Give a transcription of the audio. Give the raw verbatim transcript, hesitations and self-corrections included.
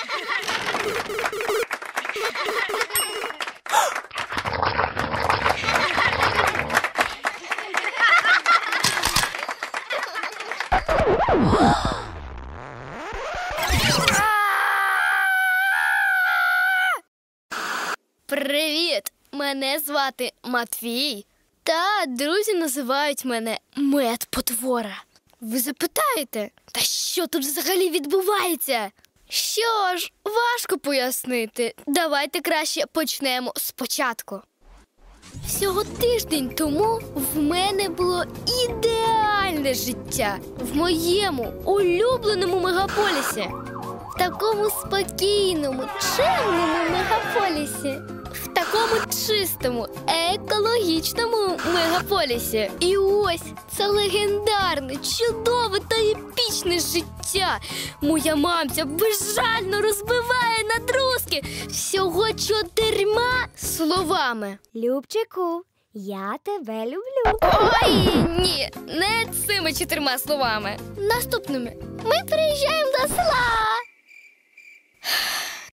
Привіт! Мене звати Матвій, та друзі називають мене Мед-потвора. Ви запитаєте, та що тут взагалі відбувається? Що ж, важко пояснити. Давайте краще почнемо спочатку. Всього тиждень тому в мене було ідеальне життя в моєму улюбленому мегаполісі. В такому спокійному, чемному мегаполісі. В такому чистому, екологічному мегаполісі. І ось це легендарне, чудове та епічне життя. Моя мамця безжально розбиває на друзки всього чотирма словами. Любчику, я тебе люблю. Ой, ні, не цими чотирма словами. Наступними. Ми приїжджаємо до села.